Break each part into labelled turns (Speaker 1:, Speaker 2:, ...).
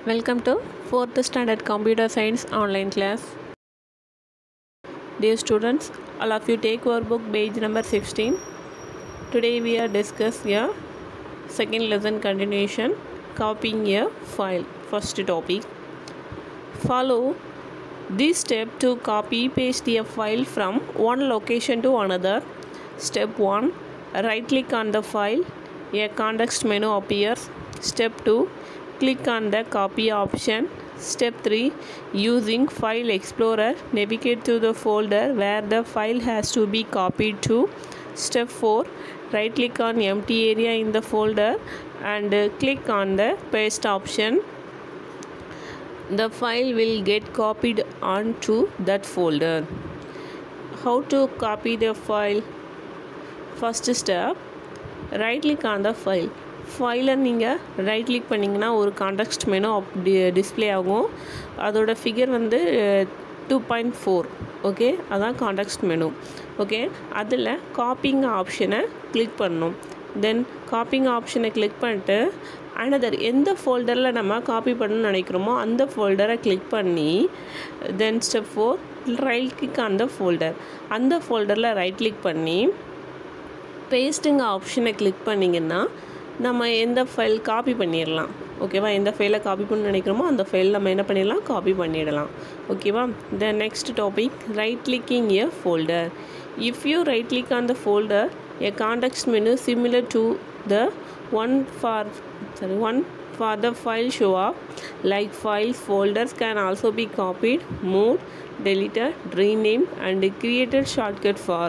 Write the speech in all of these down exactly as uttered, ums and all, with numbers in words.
Speaker 1: Welcome to fourth Standard Computer Science online class. Dear students, all of you take our book page number sixteen. Today we are discussing a second lesson continuation, copying a file. First topic. Follow this step to copy paste a file from one location to another. Step one. Right click on the file. A context menu appears. Step two. Click on the copy option. Step three. Using File Explorer, navigate to the folder where the file has to be copied to. Step four. Right click on empty area in the folder and uh, click on the paste option. The file will get copied onto that folder. How to copy the file? First step, right click on the file. ஃபைலை நீங்கள் right click பண்ணிங்கன்னா ஒரு context menu அப்படி display ஆகும். அதோட figure வந்து two point four okay, அதான் context menu. Okay, அதில் காப்பிங் ஆப்ஷனை கிளிக் பண்ணணும். தென் காப்பிங் ஆப்ஷனை கிளிக் பண்ணிட்டு அனதர் எந்த ஃபோல்டரில் நம்ம காப்பி பண்ணணும்னு நினைக்கிறோமோ அந்த ஃபோல்டரை கிளிக் பண்ணி then step four right click on the folder. அந்த ஃபோல்டரில் ரைட் கிளிக் பண்ணி பேஸ்ட்டுங்க ஆப்ஷனை கிளிக் பண்ணிங்கன்னா நம்ம எந்த ஃபைல் காப்பி பண்ணிடலாம். ஓகேவா, எந்த ஃபைலை காப்பி பண்ண நினைக்கிறோமோ அந்த ஃபைல் நம்ம என்ன பண்ணிடலாம், காப்பி பண்ணிடலாம். ஓகேவா. The next topic, right clicking a folder. If you right click on the folder, a context menu similar to the one for sorry one for the file show up. Like files folders can also be copied, moved, deleted, renamed and created shortcut for.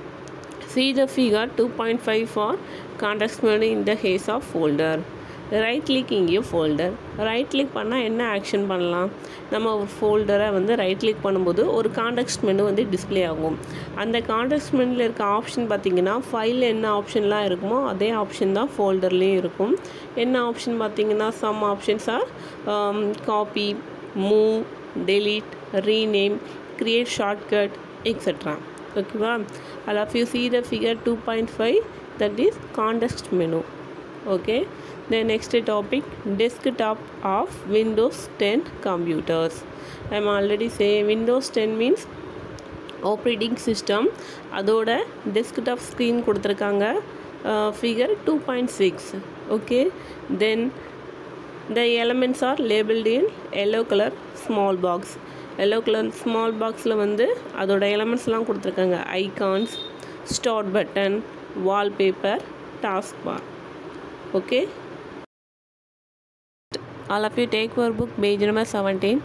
Speaker 1: See the figure two point five for context menu in the case of folder. Right clicking a folder. Right click பண்ணால் என்ன action பண்ணலாம், நம்ம ஒரு ஃபோல்டரை வந்து right click பண்ணும்போது ஒரு context menu வந்து display ஆகும். அந்த கான்டெக்ஸ்ட் மெனுவில் இருக்க ஆப்ஷன் பார்த்திங்கன்னா ஃபைலில் என்ன ஆப்ஷன்லாம் இருக்குமோ அதே ஆப்ஷன் தான் ஃபோல்டர்லேயும் இருக்கும். என்ன ஆப்ஷன் பார்த்திங்கன்னா some options are copy, move, delete, rename, create shortcut etcetera. ஓகேவா. all of you see the figure two point five, that is context menu. Okay, the next topic, desktop of Windows ten computers. I am already saying Windows ten means operating system. அதோட desktop screen கொடுத்துருக்காங்க, figure two point six. okay, then the elements are labeled in yellow color small box. Yellow colour small பாக்ஸில் வந்து அதோட எலமெண்ட்ஸ்லாம் கொடுத்துருக்காங்க. Icons, start button, wallpaper, task bar. Okay, all of you take your book page number seventeen.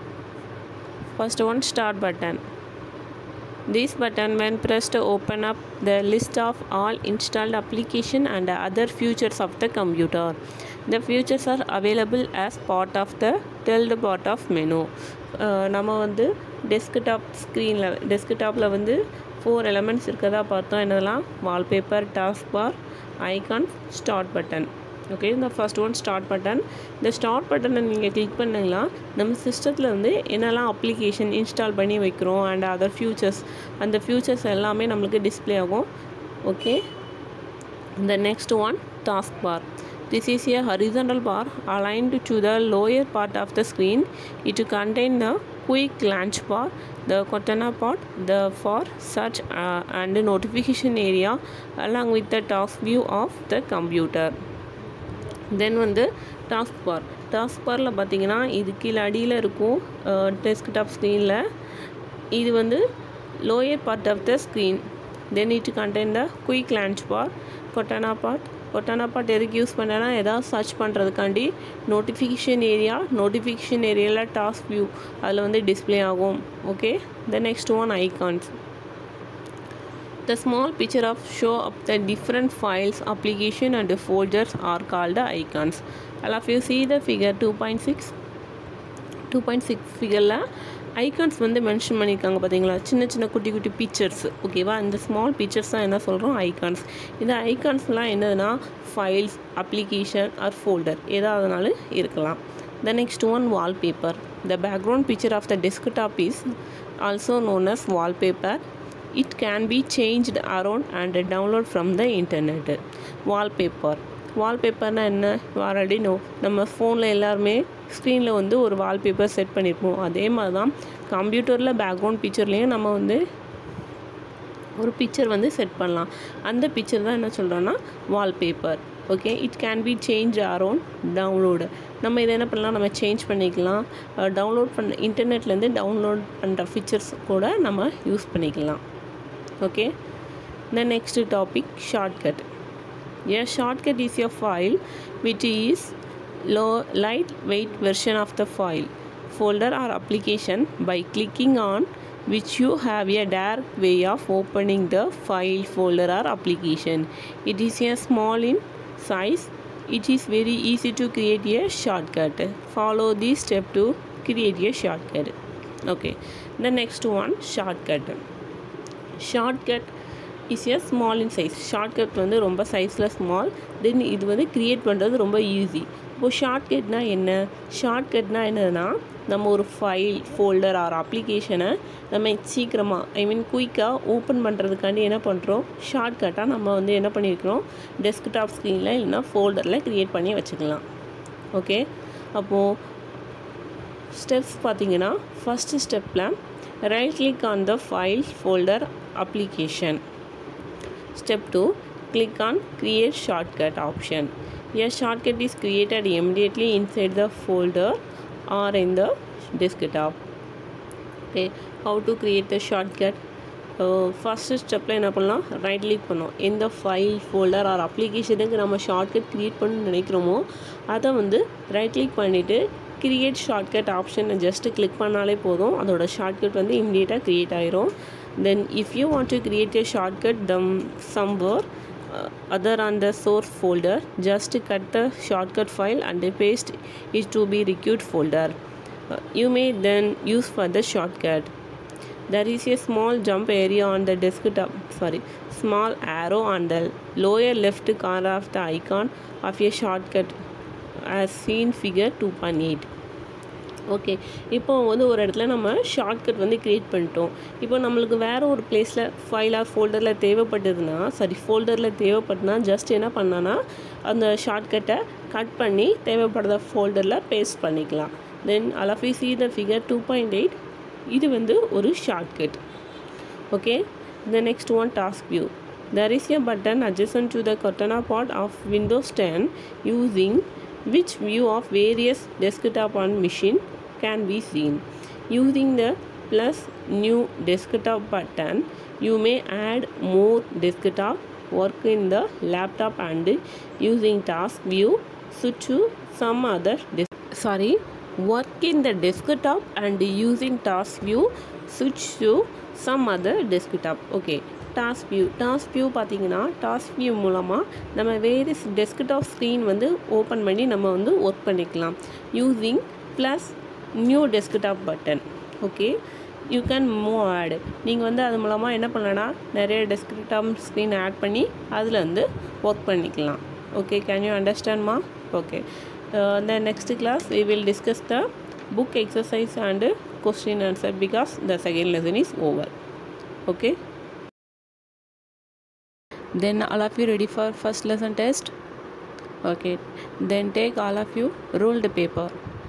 Speaker 1: First one, start button. This button when pressed open up the list of all installed application and other features of the computer. The features are available as part of the tilde part of menu. நம்ம வந்து desktop ஸ்க்ரீனில் டெஸ்க்டாப்பில் வந்து four elements இருக்கிறதா பார்த்தோம். என்னதெல்லாம், wallpaper, task bar, icon, start button. Okay, இந்த first one start button. இந்த start பட்டனை நீங்கள் கிளிக் பண்ணிங்கன்னா நம்ம சிஸ்டத்தில் வந்து என்னெல்லாம் அப்ளிகேஷன் இன்ஸ்டால் பண்ணி வைக்கிறோம் அண்ட் அதர் ஃபியூச்சர்ஸ், அந்த ஃபியூச்சர்ஸ் எல்லாமே நம்மளுக்கு டிஸ்பிளே ஆகும். Okay, the next one, task bar. This is a horizontal bar aligned to the lower part of the screen. It contains the quick launch bar, the Cortana part, the for search uh, and notification area along with the task view of the computer. Then வந்து task bar. task barல பார்த்தீங்கன்னா இது கீழே அடியில் இருக்கும் desktop ஸ்க்ரீனில். இது வந்து lower part of the screen. Then it contain the quick launch bar, Cortana part. Cortana part எதுக்கு யூஸ் பண்ணுறேன்னா எதாவது சர்ச் பண்ணுறதுக்காண்டி நோட்டிஃபிகேஷன் ஏரியா, நோட்டிஃபிகேஷன் ஏரியாவில் டாஸ்க் வியூ அதில் வந்து டிஸ்பிளே ஆகும். Okay, the next one, icons. The small picture of show up the different files, application and folders are called the icons. All of you see the figure two point six. two point six ஃபிகரில் icons வந்து mention பண்ணியிருக்காங்க பார்த்தீங்களா, சின்ன சின்ன குட்டி குட்டி pictures. ஓகேவா, இந்த ஸ்மால் பிக்சர்ஸ் தான் என்ன சொல்கிறோம், ஐகான்ஸ். இந்த ஐகான்ஸ்லாம் என்னதுன்னா ஃபைல்ஸ், அப்ளிகேஷன் ஆர் ஃபோல்டர் ஏதாவதுனாலும் இருக்கலாம். The next one, wallpaper. The background picture of the desktop is also known as wallpaper. It can be changed around and download from the internet. Wallpaper. வால்பேப்பர்னால் என்ன, already no நம்ம ஃபோனில் எல்லாருமே ஸ்க்ரீனில் வந்து ஒரு வால்பேப்பர் செட் பண்ணியிருப்போம். அதே மாதிரி தான் கம்ப்யூட்டரில் பேக்ரவுண்ட் பிக்சர்லேயும் நம்ம வந்து ஒரு பிக்சர் வந்து செட் பண்ணலாம். அந்த பிக்சர் தான் என்ன சொல்கிறோன்னா wallpaper. Okay, it can be change around download. நம்ம இதை என்ன பண்ணலாம், நம்ம சேஞ்ச் பண்ணிக்கலாம். டவுன்லோட் பண்ண இன்டர்நெட்லேருந்து டவுன்லோட் பண்ணுற ஃபீச்சர்ஸ் கூட நம்ம யூஸ் பண்ணிக்கலாம். Okay, the next topic, shortcut. A shortcut is a file which is low lightweight version of the file, folder or application by clicking on which you have a direct way of opening the file, folder or application. It is a small in size. It is very easy to create a shortcut. Follow this step to create a shortcut. Okay, the next one, shortcut. Shortcut is a small in size. Shortcut வந்து ரொம்ப சைஸில் small. தென் இது வந்து create பண்ணுறது ரொம்ப easy. இப்போது ஷார்ட்கட்னா என்ன? ஷார்ட்கட்னா என்னதுன்னா, நம்ம ஒரு ஃபைல், ஃபோல்டர் ஆர் அப்ளிகேஷனை நம்ம சீக்கிரமாக ஐ மீன் குயிக்காக ஓப்பன் பண்ணுறதுக்காண்டி என்ன பண்ணுறோம், ஷார்ட்கட்டாக நம்ம வந்து என்ன பண்ணியிருக்கிறோம், டெஸ்க்டாப் ஸ்க்ரீனில் இல்லைன்னா ஃபோல்டரில் க்ரியேட் பண்ணி வச்சுக்கலாம். ஓகே, அப்போது ஸ்டெப்ஸ் பார்த்திங்கன்னா, ஃபஸ்ட்டு ஸ்டெப்பில் right click on the file, folder, application. Step two, click on create shortcut option. A shortcut is created immediately inside the folder or in the desktop. Okay, how to create the shortcut? uh, first step என்ன பண்ணலாம், right click பண்ணோம். எந்த file, folder R அப்ளிகேஷனுக்கு நம்ம shortcut create பண்ணணும்னு நினைக்கிறோமோ அதை வந்து right click பண்ணிவிட்டு கிரியேட் ஷார்ட்கட் ஆப்ஷனை ஜஸ்ட்டு கிளிக் பண்ணாலே போதும், அதோட ஷார்ட்கட் வந்து இம்மிடியேட்டாக க்ரியேட் ஆயிரும். Then if you want to create a shortcut them somewhere uh, other on the source folder, just cut the shortcut file and paste it to be required folder. Uh, you may then use for the shortcut. There is a small jump area on the desktop, sorry, small arrow on the lower left corner of the icon of a shortcut as seen figure two point eight. Okay, இப்போ வந்து ஒரு இடத்துல நம்ம shortcut வந்து create பண்ணிட்டோம். இப்போ நம்மளுக்கு வேறு ஒரு பிளேஸில் ஃபைலாக ஃபோல்டரில் தேவைப்பட்டதுன்னா, சாரி ஃபோல்டரில் தேவைப்பட்டுனா ஜஸ்ட் என்ன பண்ணான்னா அந்த ஷார்ட்கட்டை கட் பண்ணி தேவைப்படுற ஃபோல்டரில் பேஸ்ட் பண்ணிக்கலாம். Then all of you see the figure two point eight, இது வந்து ஒரு shortcut. Okay, the next one, task view. There is a button adjacent to the cortana part of Windows ten using which view of various desktop on machine can be seen. Using the plus new desktop button, you may add more desktop work in the laptop and using task view switch to some other sorry work in the desktop and using task view switch to some other desktop. Okay, task view. Task view பார்த்திங்கன்னா, task view மூலமாக நம்ம வேறு desktop screen வந்து open பண்ணி நம்ம வந்து work பண்ணிக்கலாம். Using plus new desktop button. Okay, you can move add. நீங்கள் வந்து அது மூலமாக என்ன பண்ணலான்னா நிறைய டெஸ்க்டாப் ஸ்க்ரீன் ஆட் பண்ணி அதில் வந்து ஒர்க் பண்ணிக்கலாம். ஓகே, கேன் யூ அண்டர்ஸ்டாண்ட்மா? Okay, the next class we will discuss the book exercise and question answer because the second lesson is over. Okay, then all of you ready for first lesson test? Okay, then take all of you ruled paper,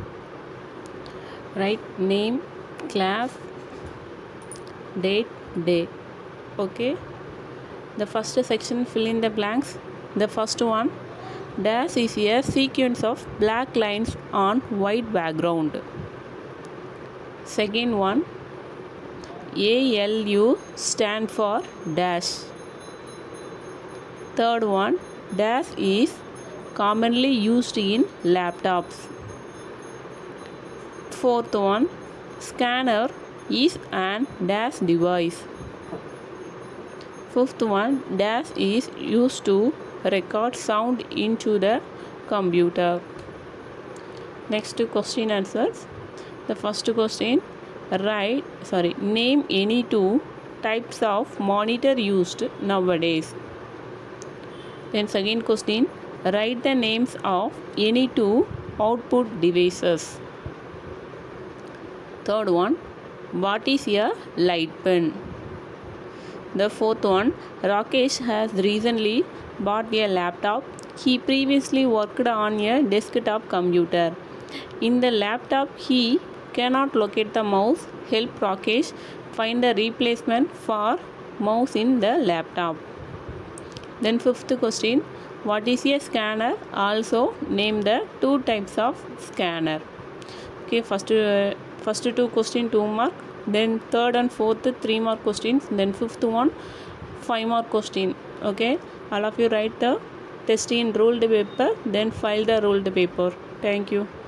Speaker 1: write name, class, date, day. Okay, the first section, fill in the blanks. The first one, dash is a sequence of black lines on white background. Second one, A L U stand for dash. Third one, dash is commonly used in laptops. Fourth one, scanner is an dash device. Fifth one, dash is used to record sound into the computer. Next question answers. The first question, write sorry name any two types of monitor used nowadays. Then second question, write the names of any two output devices. Third one, what is a light pen? The fourth one, Rakesh has recently bought a laptop. He previously worked on a desktop computer. In the laptop, he cannot locate the mouse. Help Rakesh find the replacement for mouse in the laptop. Then fifth question, what is a scanner? Also name the two types of scanner. Okay, first uh, first two question two mark, then third and fourth three mark questions, then fifth one five mark question. Okay, all of you write the test in ruled paper, then file the ruled paper. Thank you.